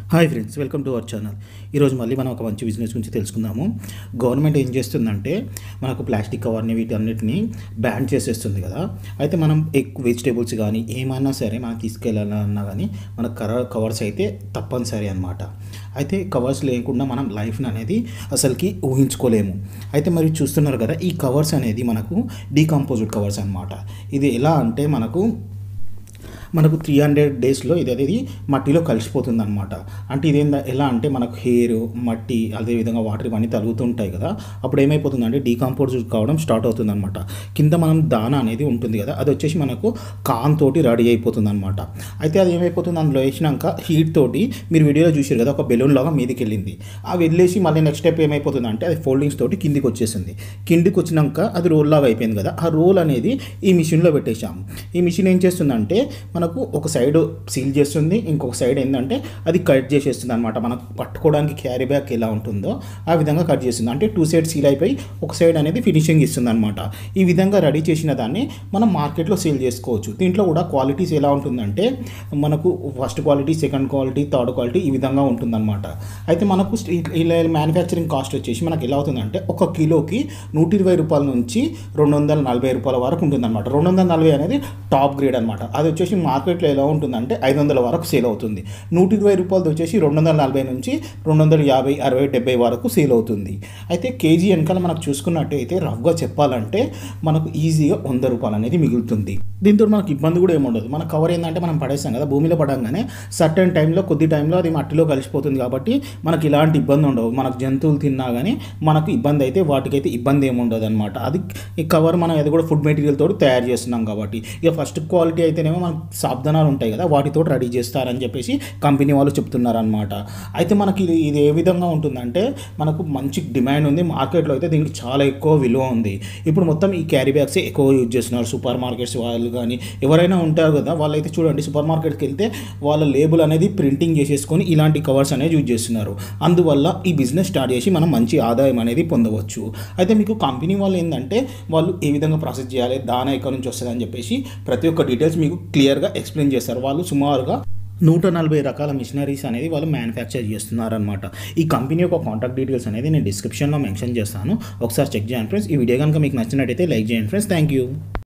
Hi friends, welcome to our channel. ఈరోజు మళ్ళీ మనం ఒక మంచి బిజినెస్ గురించి తెలుసుకుందాము. గవర్నమెంట్ ఏం చేస్తుందంటే మనకు ప్లాస్టిక్ కవర్ని వీటన్నిటిని బ్యాన్ చేసేస్తుంది కదా. అయితే మనం ఎక్కువ వెజిటేబుల్స్ కానీ ఏమైనా సరే మనం తీసుకెళ్ళాలన్నా కానీ మన కవర్స్ అయితే తప్పనిసరి అనమాట. అయితే కవర్స్ లేకుండా మనం లైఫ్ని అనేది అసలుకి ఊహించుకోలేము. అయితే మరి చూస్తున్నారు కదా, ఈ కవర్స్ అనేది మనకు డీకంపోజ్డ్ కవర్స్ అనమాట. ఇది ఎలా అంటే మనకు 300 డేస్లో ఇది అనేది మట్టిలో కలిసిపోతుంది అనమాట. అంటే ఇదేందా ఎలా అంటే మనకు హెయిర్, మట్టి, అదేవిధంగా వాటర్ ఇవన్నీ తగులుతుంటాయి కదా. అప్పుడు ఏమైపోతుందంటే డీకంపోజ్ కావడం స్టార్ట్ అవుతుంది అనమాట. కింద మనం దానా అనేది ఉంటుంది కదా, అది వచ్చేసి మనకు కాన్ తోటి రెడీ అయిపోతుంది అనమాట. అయితే అది ఏమైపోతుంది, అందులో వేసినాక హీట్ తోటి మీరు వీడియోలో చూసారు కదా, ఒక బెలూన్ లాగా మీదకి వెళ్ళింది. ఆ వెళ్ళేసి మళ్ళీ నెక్స్ట్ స్టెప్ ఏమైపోతుంది అంటే అది ఫోల్డింగ్స్ తోటి కిందికి వచ్చేసింది. కిందికి వచ్చినాక అది రోల్ లాగా అయిపోయింది కదా. ఆ రోల్ అనేది ఈ మిషన్లో పెట్టేసాము. ఈ మిషన్ ఏం చేస్తుందంటే మనకు ఒక సైడ్ సీల్ చేస్తుంది, ఇంకొక సైడ్ ఏంటంటే అది కట్ చేసేస్తుంది అనమాట. మనకు పట్టుకోవడానికి క్యారీ బ్యాగ్ ఎలా ఉంటుందో ఆ విధంగా కట్ చేస్తుంది. అంటే 2 సైడ్ సీల్ అయిపోయి ఒక సైడ్ అనేది ఫినిషింగ్ ఇస్తుంది అనమాట. ఈ విధంగా రెడీ చేసిన దాన్ని మనం మార్కెట్లో సేల్ చేసుకోవచ్చు. దీంట్లో కూడా క్వాలిటీస్ ఎలా ఉంటుందంటే మనకు first quality, second quality, third quality ఈ విధంగా ఉంటుందన్నమాట. అయితే మనకు ఇలా మ్యానుఫ్యాక్చరింగ్ కాస్ట్ వచ్చేసి మనకు ఎలా అవుతుందంటే 1 కిలోకి 120 రూపాయల నుంచి 240 రూపాయల వరకు ఉంటుందన్నమాట. 240 అనేది టాప్ గ్రేడ్ అనమాట. అది వచ్చేసి మార్కెట్లో ఎలా ఉంటుందంటే 500 వరకు సేల్ అవుతుంది. 120 రూపాయలది వచ్చేసి 240 నుంచి 250, 60, 70 వరకు సేల్ అవుతుంది. అయితే కేజీ వెనకాల మనకు చూసుకున్నట్టయితే రఫ్గా చెప్పాలంటే మనకు ఈజీగా 100 రూపాయలు అనేది మిగులుతుంది. దీంతో మనకు ఇబ్బంది కూడా ఏముండదు. మన కవర్ ఏంటంటే మనం పడేస్తాం కదా, భూమిలో పడంగానే సర్టెన్ టైంలో కొద్ది టైంలో అది మట్టిలో కలిసిపోతుంది కాబట్టి మనకి ఇలాంటి ఇబ్బంది ఉండవు. మనకు జంతువులు తిన్నా కానీ మనకు ఇబ్బంది అయితే వాటికైతే ఇబ్బంది ఏమి ఉండదు అనమాట. అది ఈ కవర్ మనం అది కూడా ఫుడ్ మెటీరియల్ తోటి తయారు చేస్తున్నాం కాబట్టి. ఇక ఫస్ట్ క్వాలిటీ అయితేనేమో మనకు సాబ్దనాలు ఉంటాయి కదా, వాటితో రెడీ చేస్తారని చెప్పేసి కంపెనీ వాళ్ళు చెప్తున్నారనమాట. అయితే మనకి ఇది ఏ విధంగా ఉంటుందంటే మనకు మంచి డిమాండ్ ఉంది మార్కెట్లో. అయితే దీనికి చాలా ఎక్కువ విలువ ఉంది. ఇప్పుడు మొత్తం ఈ క్యారీ బ్యాగ్స్ ఎక్కువ యూజ్ చేస్తున్నారు. సూపర్ మార్కెట్స్ వాళ్ళు కానీ ఎవరైనా ఉంటారు కదా, వాళ్ళైతే చూడండి సూపర్ మార్కెట్కి వెళ్తే వాళ్ళ లేబుల్ అనేది ప్రింటింగ్ చేసేసుకొని ఇలాంటి కవర్స్ అనేది యూజ్ చేస్తున్నారు. అందువల్ల ఈ బిజినెస్ స్టార్ట్ చేసి మనం మంచి ఆదాయం అనేది పొందవచ్చు. అయితే మీకు కంపెనీ వాళ్ళు ఏంటంటే వాళ్ళు ఏ విధంగా ప్రాసెస్ చేయాలి, దానా ఎక్కడి నుంచి వస్తుంది అని చెప్పేసి ప్రతి ఒక్క డీటెయిల్స్ మీకు క్లియర్గా ఎక్స్ప్లెయిన్ చేస్తారు. వాళ్ళు సుమారుగా 140 రకాల మిషనరీస్ అనేది వాళ్ళు మ్యానుఫ్యాక్చర్ చేస్తున్నారనమాట. ఈ కంపెనీ యొక్క కాంటాక్ట్ డీటెయిల్స్ అనేది నేను డిస్క్రిప్షన్లో మెన్షన్ చేస్తాను, ఒకసారి చెక్ చేయండి ఫ్రెండ్స్. ఈ వీడియో కనుక మీకు నచ్చినట్టయితే లైక్ చేయండి ఫ్రెండ్స్. Thank you.